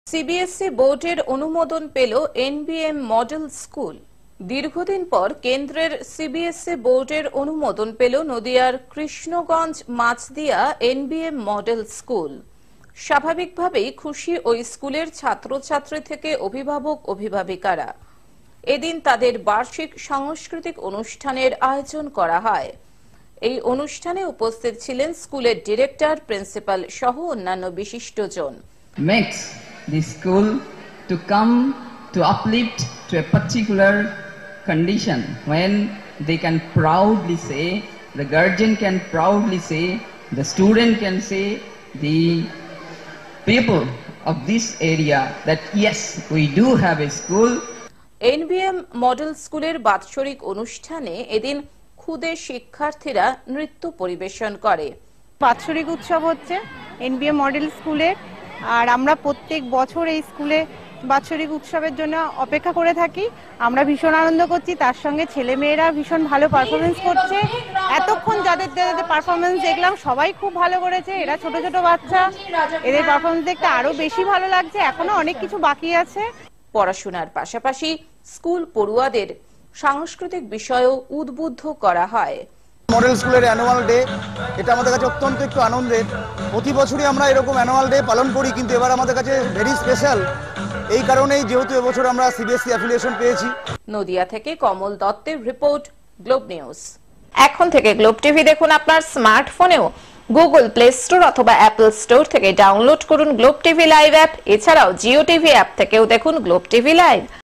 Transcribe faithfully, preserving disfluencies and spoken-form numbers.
CBSE বোর্ডের অনুমোদন পেল এনবিএম মডেল স্কুল। দীর্ঘদিন পর কেন্দ্রের সিবিএসই বোর্ডের অনুমোদন পেল নদিয়ার Krishnaganj Machhdia NBM model school. স্বাভাবিকভাবেই খুশি ওই স্কুলের ছাত্রছাত্রী থেকে অভিভাবক অভিভাবিকারা। এদিন তাদের বার্ষিক সাংস্কৃতিক অনুষ্ঠানের আয়োজন করা হয়। এই অনুষ্ঠানে উপস্থিত ছিলেন স্কুলের ডিরেক্টর, প্রিন্সিপাল সহ অন্যান্য বিশিষ্টজন। Makes the school to come to uplift to a particular condition when they can proudly say, the guardian can proudly say, the student can say, the people of this area that yes, we do have a school. NBM model স্কুলের বাৎসরিক অনুষ্ঠানে এদিন খুদে শিক্ষার্থীরা নৃত্য পরিবেশন করে। বাৎসরিক উৎসব হচ্ছে এনবিএম মডেল স্কুলের, আর আমরা প্রত্যেক বছর এই স্কুলে বাৎসরিক উৎসবের জন্য অপেক্ষা করে থাকি। আমরা ভীষণ আনন্দ করছি, তার সঙ্গে ছেলে মেয়েরা ভীষণ ভালো পারফরমেন্স করছে। এতক্ষণ যাদের যাদের পারফরমেন্স দেখলাম সবাই খুব ভালো করেছে। এরা ছোট ছোট বাচ্চা, এদের পারফরমেন্স দেখতে আরো বেশি ভালো লাগছে। এখনো অনেক কিছু বাকি আছে। পড়াশোনার পাশাপাশি স্কুল পড়ুয়াদের সাংস্কৃতিক বিষয়েও উদ্বুদ্ধ করা হয়। মডেল স্কুলের অ্যানুয়াল ডে, এটা আমাদের কাছে অত্যন্ত একটু আনন্দের। প্রতি বছরই আমরা এরকম অ্যানুয়াল ডে পালন করি, কিন্তু এবার আমাদের কাছে ভেরি স্পেশাল। এই কারণেই যেহেতু এবছর আমরা সিবিএসই অ্যাফিলিয়েশন পেয়েছি। নদিয়া থেকে কমল দত্তের রিপোর্ট, গ্লোব নিউজ। এখন থেকে গ্লোব টিভি দেখুন আপনার স্মার্টফোনেও। গুগল প্লে স্টোর অথবা অ্যাপল স্টোর থেকে ডাউনলোড করুন গ্লোব টিভি লাইভ অ্যাপ। এছাড়াও জিও টিভি অ্যাপ থেকেও দেখুন গ্লোব টিভি লাইভ।